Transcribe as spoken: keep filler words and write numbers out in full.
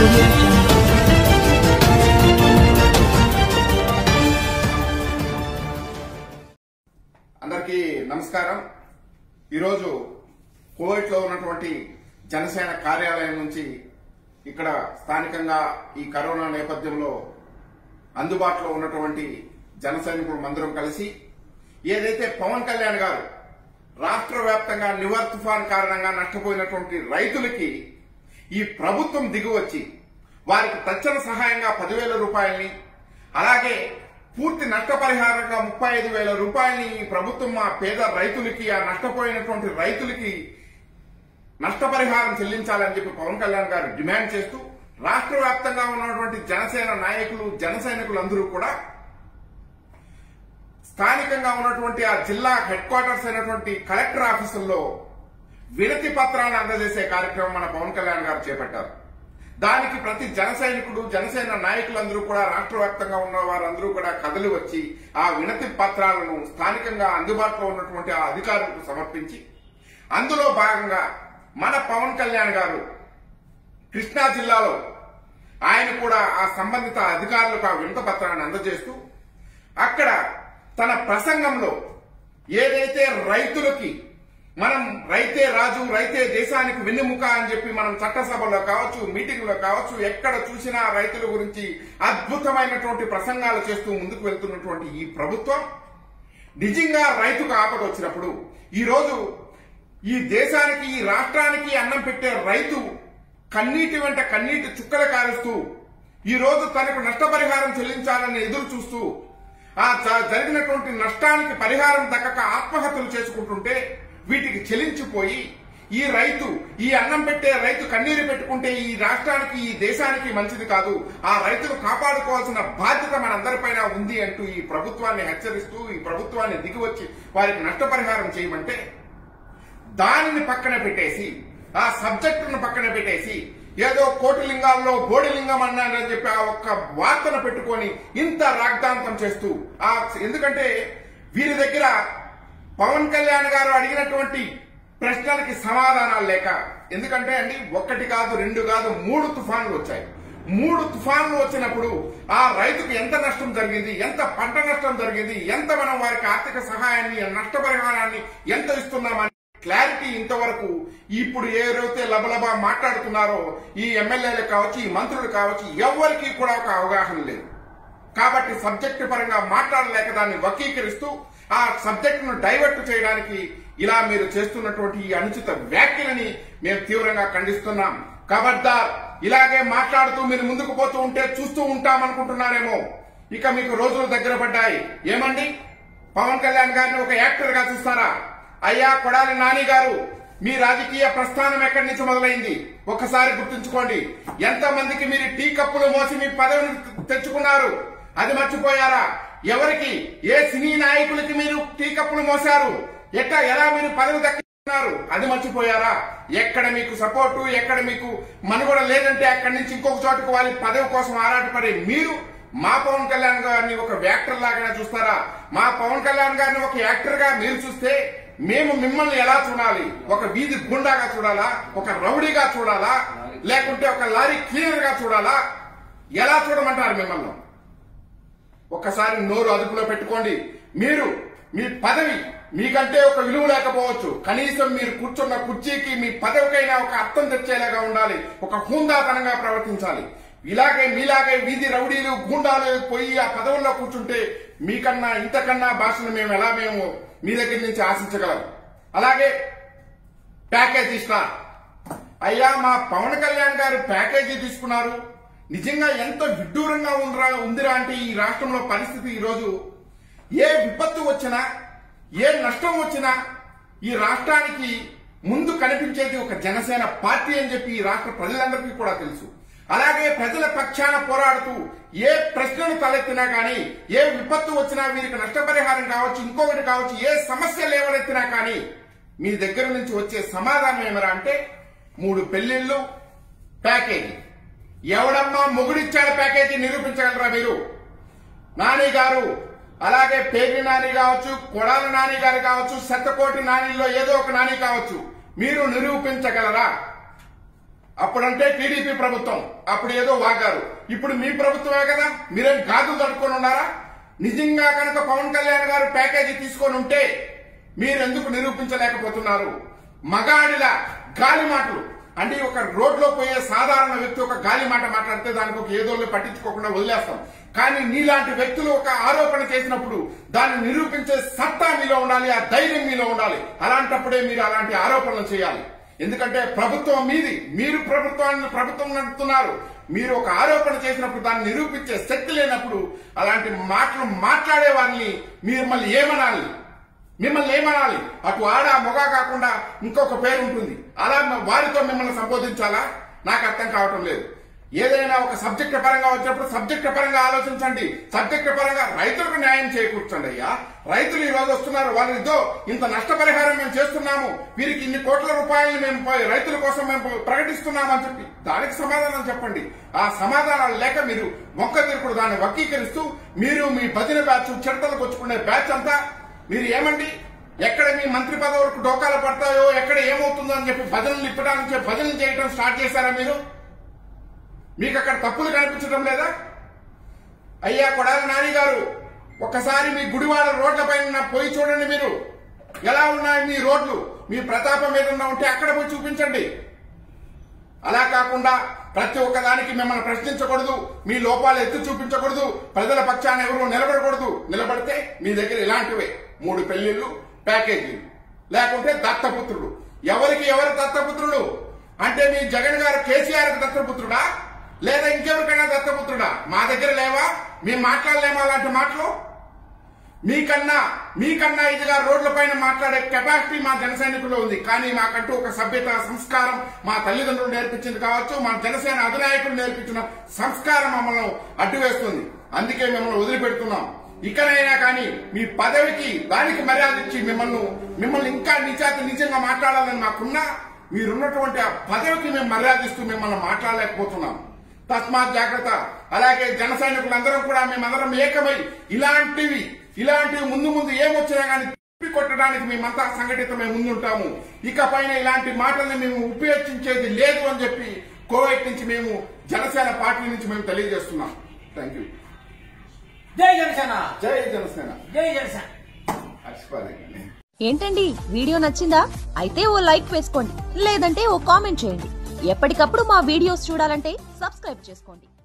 audio jungle. అందరికీ నమస్కారం. ఈరోజు కోవిడ్ లో ఉన్నటువంటి జనసేన కార్యాలయం నుంచి ఇక్కడ స్థానికంగా ఈ కరోనా నేపథ్యంలో అందుబాటులో ఉన్నటువంటి జన సైనికులు మందరం కలిసి ఏదైతే పవన్ కళ్యాణ్ గారు రాష్ట్ర వ్యాప్తంగా నివర్ తుఫాన్ కారణంగా నష్టపోయినటువంటి రైతులకి ఈ ప్రభుత్వం దిగువచ్చి వారికి తక్షణ సహాయంగా పదివేల రూపాయల్ని అలాగే పూర్తి నష్టపరిహారంగా ముప్పై ఐదు వేల రూపాయలని ఈ ప్రభుత్వం ఆ పేద రైతులకి ఆ నష్టపోయినటువంటి రైతులకి నష్టపరిహారం చెల్లించాలని చెప్పి పవన్ కళ్యాణ్ గారు డిమాండ్ చేస్తూ రాష్ట్ర వ్యాప్తంగా ఉన్నటువంటి జనసేన నాయకులు జన సైనికులందరూ కూడా స్థానికంగా ఉన్నటువంటి ఆ జిల్లా హెడ్ క్వార్టర్స్ అయినటువంటి కలెక్టర్ ఆఫీసుల్లో వినతి పత్రాలను అందజేసే కార్యక్రమం మన పవన్ కళ్యాణ్ గారు చేపట్టారు. దానికి ప్రతి జన సైనికుడు జనసేన నాయకులందరూ కూడా రాష్ట్ర వ్యాప్తంగా ఉన్న వారందరూ కూడా కదలి వచ్చి ఆ వినతి పత్రాలను స్థానికంగా అందుబాటులో ఉన్నటువంటి ఆ అధికారులకు సమర్పించి అందులో భాగంగా మన పవన్ కళ్యాణ్ గారు కృష్ణా జిల్లాలో ఆయన కూడా ఆ సంబంధిత అధికారులకు ఆ వినతి పత్రాన్ని అందజేస్తూ అక్కడ తన ప్రసంగంలో ఏదైతే రైతులకి మనం రైతే రాజు రైతే దేశానికి వెన్నెముక అని చెప్పి మనం చట్టసభలో కావచ్చు మీటింగ్ లో కావచ్చు ఎక్కడ చూసినా రైతుల గురించి అద్భుతమైనటువంటి ప్రసంగాలు చేస్తూ ముందుకు వెళ్తున్నటువంటి ఈ ప్రభుత్వం నిజంగా రైతుకు ఆపద వచ్చినప్పుడు ఈ రోజు ఈ దేశానికి ఈ రాష్ట్రానికి అన్నం పెట్టే రైతు కన్నీటి వెంట కన్నీటి చుక్కలు కారుస్తూ ఈ రోజు తనకు నష్టపరిహారం చెల్లించాలని ఎదురు చూస్తూ ఆ జరిగినటువంటి నష్టానికి పరిహారం దక్కక ఆత్మహత్యలు చేసుకుంటుంటే వీటికి చెల్లించిపోయి ఈ రైతు ఈ అన్నం పెట్టే రైతు కన్నీరు పెట్టుకుంటే ఈ రాష్ట్రానికి ఈ దేశానికి మంచిది కాదు, ఆ రైతును కాపాడుకోవాల్సిన బాధ్యత మనందరిపైన ఉంది అంటూ ఈ ప్రభుత్వాన్ని హెచ్చరిస్తూ ఈ ప్రభుత్వాన్ని దిగివచ్చి వారికి నష్టపరిహారం చేయమంటే దానిని పక్కన పెట్టేసి ఆ సబ్జెక్టును పక్కన పెట్టేసి ఏదో కోటిలింగాల్లో బోడిలింగం అన్నాడని చెప్పి ఆ ఒక్క వార్తను పెట్టుకొని ఇంత రాగ్దాంతం చేస్తూ ఆ ఎందుకంటే వీరి దగ్గర పవన్ కళ్యాణ్ గారు అడిగినటువంటి ప్రశ్నలకి సమాధానాలు లేక, ఎందుకంటే అండి ఒక్కటి కాదు రెండు కాదు మూడు తుఫాన్లు వచ్చాయి. మూడు తుఫాన్లు వచ్చినప్పుడు ఆ రైతుకు ఎంత నష్టం జరిగింది, ఎంత పంట నష్టం జరిగింది, ఎంత మనం వారికి ఆర్థిక సహాయాన్ని నష్టపరిహారాన్ని ఎంత ఇస్తున్నామని క్లారిటీ ఇంతవరకు ఇప్పుడు ఎవరైతే లబలబా మాట్లాడుతున్నారో ఈ ఎమ్మెల్యేలు కావచ్చు ఈ మంత్రులు కావచ్చు ఎవరికి కూడా ఒక అవగాహన లేదు. కాబట్టి సబ్జెక్టు పరంగా మాట్లాడలేక దాన్ని వక్రీకరిస్తూ ఆ సబ్జెక్ట్ ను డైవర్ట్ చేయడానికి ఇలా మీరు చేస్తున్నటువంటి ఈ అనుచిత వ్యాఖ్యలని మేము తీవ్రంగా ఖండిస్తున్నాం. ఖబర్దార్, ఇలాగే మాట్లాడుతూ మీరు ముందుకు పోతూ ఉంటే చూస్తూ ఉంటామనుకుంటున్నారేమో. ఇక మీకు రోజులు దగ్గర పడ్డాయి. ఏమండి పవన్ కళ్యాణ్ గారిని ఒక యాక్టర్ గా చూస్తారా? అయ్యా కొడాలి నాని గారు, మీ రాజకీయ ప్రస్థానం ఎక్కడి నుంచి మొదలైంది ఒకసారి గుర్తుంచుకోండి. ఎంత మందికి మీరు టీ కప్పులు మోసి మీ పదవిని తెచ్చుకున్నారు అది మర్చిపోయారా? ఎవరికి ఏ సినీ నాయకులకి మీరు టీ కప్పులు మోసారు, ఎక్క ఎలా మీరు పదవి దక్కిస్తున్నారు అది మర్చిపోయారా? ఎక్కడ మీకు సపోర్టు ఎక్కడ మీకు మనుగడ లేదంటే అక్కడి నుంచి ఇంకొక చోటుకు వాళ్ళ పదవి కోసం ఆరాటపడే మీరు మా పవన్ కళ్యాణ్ గారిని ఒక యాక్టర్ లాగానే చూస్తారా? మా పవన్ కళ్యాణ్ గారిని ఒక యాక్టర్ గా మీరు చూస్తే మేము మిమ్మల్ని ఎలా చూడాలి? ఒక వీధి గుండాగా చూడాలా, ఒక రౌడీగా చూడాలా, లేకుంటే ఒక లారీ క్లీనర్ గా చూడాలా? ఎలా చూడమంటారు మిమ్మల్ని? ఒక్కసారి నోరు అదుపులో పెట్టుకోండి. మీరు మీ పదవి మీకంటే ఒక విలువ లేకపోవచ్చు, కనీసం మీరు కూర్చున్న కుర్చీకి మీ పదవికైనా ఒక అర్థం తెచ్చేలాగా ఉండాలి, ఒక హుందాతనంగా ప్రవర్తించాలి. ఇలాగే మీలాగే వీధి రౌడీలు గూండాలు పోయి ఆ పదవుల్లో కూర్చుంటే మీకన్నా ఇంతకన్నా భాషను మేము ఎలా మేము మీ దగ్గర నుంచి ఆశించగలం? అలాగే ప్యాకేజీ స్టార్ అయ్యా మా పవన్ కళ్యాణ్ గారు ప్యాకేజీ తీసుకున్నారు. నిజంగా ఎంత విడ్డూరంగా ఉందిరా ఉందిరా అంటే ఈ రాష్ట్రంలో పరిస్థితి ఈరోజు ఏ విపత్తు వచ్చినా ఏ నష్టం వచ్చినా ఈ రాష్ట్రానికి ముందు కనిపించేది ఒక జనసేన పార్టీ అని చెప్పి ఈ రాష్ట్ర ప్రజలందరికీ కూడా తెలుసు. అలాగే ప్రజల పక్షాన పోరాడుతూ ఏ ప్రశ్నలు తలెత్తినా కానీ ఏ విపత్తు వచ్చినా వీరికి నష్టపరిహారం కావచ్చు ఇంకొకటి కావచ్చు ఏ సమస్య లేవనెత్తినా కానీ మీ దగ్గర నుంచి వచ్చే సమాధానం ఏమరా అంటే మూడు పెళ్లిళ్లు ప్యాకేజీ. ఎవడమ్మా మొగుడిచ్చాడు ప్యాకేజీ నిరూపించగలరా మీరు? నాని గారు అలాగే పేర్ని నాని కావచ్చు కొడాల నాని గారు కావచ్చు శతకోటి నానిలో ఏదో ఒక నాని కావచ్చు మీరు నిరూపించగలరా? అప్పుడంటే టీడీపీ ప్రభుత్వం, అప్పుడు ఏదో వాగారు. ఇప్పుడు మీ ప్రభుత్వమే కదా, మీరేం గాజులు తట్టుకొని ఉన్నారా? నిజంగా కనుక పవన్ కళ్యాణ్ గారు ప్యాకేజీ తీసుకొని ఉంటే మీరెందుకు నిరూపించలేకపోతున్నారు? మగాడిలా గాలి మాటలు అంటే ఒక రోడ్లో పోయే సాధారణ వ్యక్తి ఒక గాలి మాట మాట్లాడితే దానికి ఒక ఏదో పట్టించుకోకుండా వదిలేస్తాం. కానీ నీలాంటి వ్యక్తులు ఒక ఆరోపణ చేసినప్పుడు దాన్ని నిరూపించే సత్తా మీలో ఉండాలి, ఆ ధైర్యం మీలో ఉండాలి. అలాంటప్పుడే మీరు అలాంటి ఆరోపణలు చేయాలి. ఎందుకంటే ప్రభుత్వం మీది, మీరు ప్రభుత్వాన్ని ప్రభుత్వం నడుపుతున్నారు. మీరు ఒక ఆరోపణ చేసినప్పుడు దాన్ని నిరూపించే శక్తి లేనప్పుడు అలాంటి మాటలు మాట్లాడే వారిని మిమ్మల్ని ఏమనాలి మిమ్మల్ని ఏమనాలి అటు ఆడ మొగ కాకుండా ఇంకొక పేరు ఉంటుంది. అలా వారితో మిమ్మల్ని సంబోధించాలా? నాకు అర్థం కావటం లేదు. ఏదైనా ఒక సబ్జెక్ట్ పరంగా వచ్చినప్పుడు సబ్జెక్ట్ పరంగా ఆలోచించండి. సబ్జెక్ట్ పరంగా రైతులకు న్యాయం చేకూర్చండి. అయ్యా, రైతులు ఈ రోజు వస్తున్నారు, వాళ్ళతో ఇంత నష్టపరిహారం మేము చేస్తున్నాము, వీరికి ఇన్ని కోట్ల రూపాయలు మేము రైతుల కోసం మేము ప్రకటిస్తున్నామని చెప్పి దానికి సమాధానం చెప్పండి. ఆ సమాధానాలు లేక మీరు మొక్క తిరుగుడు దాన్ని వక్రీకరిస్తూ మీరు మీ భజన బ్యాచ్ చిడతలకు వచ్చుకునే బ్యాచ్ అంతా మీరు ఏమండి ఎక్కడ మీ మంత్రి పదవులకు డోకాలు పడతాయో ఎక్కడ ఏమవుతుందో అని చెప్పి భజనలు ఇప్పడానికి భజనలు చేయడం స్టార్ట్ చేశారా మీరు? మీకు అక్కడ తప్పులు కనిపించడం లేదా? అయ్యా కొడాలి నాని గారు, ఒక్కసారి మీ గుడివాడ రోడ్ల పైన పోయి చూడండి. మీరు ఎలా ఉన్నాయి మీ రోడ్లు? మీ ప్రతాపం ఏదన్నా ఉంటే అక్కడ పోయి చూపించండి. అలా కాకుండా ప్రతి ఒక్కదానికి మిమ్మల్ని ప్రశ్నించకూడదు, మీ లోపాలు ఎత్తి చూపించకూడదు, ప్రజల పక్షాన ఎవరు నిలబడకూడదు. నిలబడితే మీ దగ్గర ఇలాంటివే మూడు పెళ్లిళ్లు, ప్యాకేజీలు, లేకుంటే దత్తపుత్రుడు. ఎవరికి ఎవరు దత్తపుత్రుడు అంటే మీ జగన్ గారు కేసీఆర్ కి దత్తపుత్రుడా లేదా ఇంకెవరికైనా దత్తపుత్రుడా? మా దగ్గర లేవా? మేము మాట్లాడలేమా అలాంటి మాటలు? మీకన్నా మీకన్నా ఇదిగా రోడ్ల పైన మాట్లాడే కెపాసిటీ మా జన సైనికుల్లో ఉంది. కానీ మాకంటూ ఒక సభ్యత సంస్కారం మా తల్లిదండ్రులు నేర్పించింది కావచ్చు, మా జనసేన అధినాయకులు నేర్పించిన సంస్కారం మమ్మల్ని అడ్డు వేస్తుంది. అందుకే మిమ్మల్ని వదిలిపెడుతున్నాం. ఇకనైనా కానీ మీ పదవికి దానికి మర్యాద ఇచ్చి మిమ్మల్ని మిమ్మల్ని ఇంకా నిజాతి నిజంగా మాట్లాడాలని మాకున్నా మీరున్నటువంటి ఆ పదవికి మేము మర్యాదిస్తూ మిమ్మల్ని మాట్లాడలేకపోతున్నాం. తస్మాత్ జాగ్రత్త. అలాగే జన సైనికులందరం కూడా మేమందరం ఏకమై ఇలాంటివి ఇలాంటివి ముందు ముందు ఏమొచ్చినా కానీ తిప్పి కొట్టడానికి మేమంతా సంఘటితమై ముందుంటాము. ఇకపైన ఇలాంటి మాటల్ని మేము ఉపయోగించేది లేదు అని చెప్పి కోవైట్ నుంచి మేము జనసేన పార్టీ నుంచి మేము తెలియజేస్తున్నాం. Thank you. జై జనసేన, జై జనసేన, జై జనసేన. ఏంటండి, వీడియో నచ్చిందా? అయితే ఓ లైక్ వేసుకోండి, లేదంటే ఓ కామెంట్ చేయండి. ఎప్పటికప్పుడు మా వీడియోస్ చూడాలంటే సబ్స్క్రైబ్ చేసుకోండి.